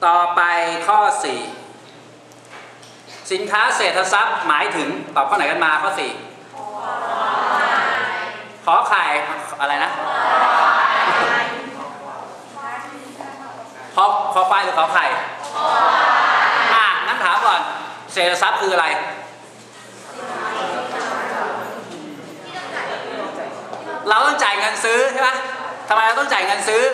ต่อไปข้อ4สินค้าเศรษฐทรัพย์หมายถึงตอบข้อไหนกันมาข้อ4ขอไข่อะไรนะขอควายหรือขอไข่งั้นถามก่อนเศรษฐทรัพย์คืออะไรเราต้องจ่ายเงินซื้อใช่ไหมทำไมเราต้องจ่ายเงินซื้อ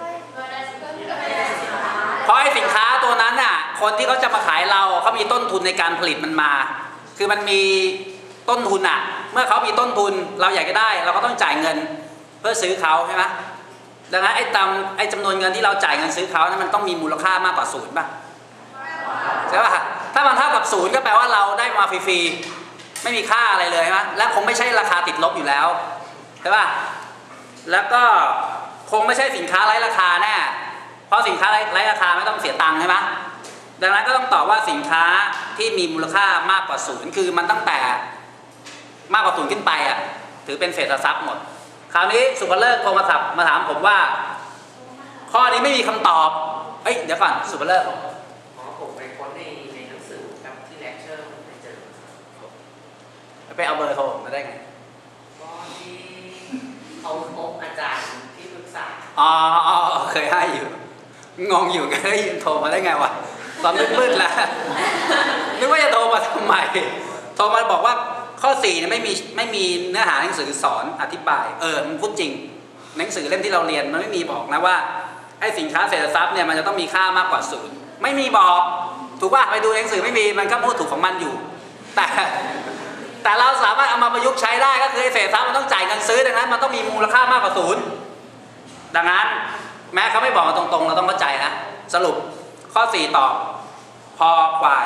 เพราะไอ้สินค้าตัวนั้นน่ะคนที่เขาจะมาขายเราเขามีต้นทุนในการผลิตมันมาคือมันมีต้นทุนเมื่อเขามีต้นทุนเราอยากจะได้เราก็ต้องจ่ายเงินเพื่อซื้อเขาใช่ไหมดังนั้นไอ้จำนวนเงินที่เราจ่ายเงินซื้อเขานั้นมันต้องมีมูลค่ามากกว่าศูนย์ป่ะใช่ป่ะถ้ามันเท่ากับศูนย์ก็แปลว่าเราได้มาฟรีๆไม่มีค่าอะไรเลยใช่ไหมและคงไม่ใช่ราคาติดลบอยู่แล้วใช่ป่ะแล้วก็คงไม่ใช่สินค้าไร้ราคาแน่เพราะสินค้าไร้ราคาไม่ต้องเสียตังค์ใช่ไหมดังนั้นก็ต้องตอบว่าสินค้าที่มีมูลค่ามากกว่าศูนย์คือมันตั้งแต่มากกว่าศูนย์ขึ้นไปถือเป็นเศรษฐทรัพย์หมดคราวนี้สุภเลิกโทรมาถามผมว่าข้อนี้ไม่มีคำตอบเดี๋ยวก่อนสุภเลิกผมไปค้นในหนังสือครับที่เลคเชอร์ไปเจอไปเอาเบอร์โทรมาได้ไงก็ที่เขาพบอาจารย์ที่ปรึกษาเคยให้อยู่งงอยู่กันได้ยินโทรมาได้ไงวะตอนมืดๆแล้วนึกว่าจะโทรมาทำไมโทรมาบอกว่าข้อ4เนี่ยไม่มีเนื้อหาหนังสือสอนอธิบายมันพูดจริงหนังสือเล่มที่เราเรียนมันไม่มีบอกนะว่าไอ้สินค้าเศรษฐทรัพย์เนี่ยมันจะต้องมีค่ามากกว่าศูนย์ไม่มีบอกถูกป่ะไปดูหนังสือไม่มีมันก็พูดถูกของมันอยู่แต่เราสามารถเอามาประยุกต์ใช้ได้ก็คือเศรษฐทรัพย์มันต้องจ่ายเงินซื้อดังนั้นมันต้องมีมูลค่ามากกว่าศูนย์ดังนั้นแม้เขาไม่บอกมาตรงๆเราต้องเข้าใจนะสรุปข้อ4ตอบพอควาย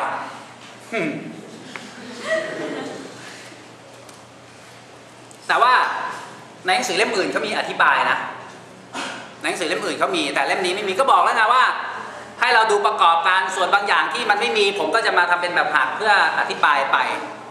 แต่ว่าในหนังสือเล่มอื่นเขามีอธิบายนะหนังสือเล่มอื่นเขามีแต่เล่มนี้ไม่มีก็บอกแล้วนะว่าให้เราดูประกอบการส่วนบางอย่างที่มันไม่มีผมก็จะมาทำเป็นแบบหักเพื่ออธิบายไป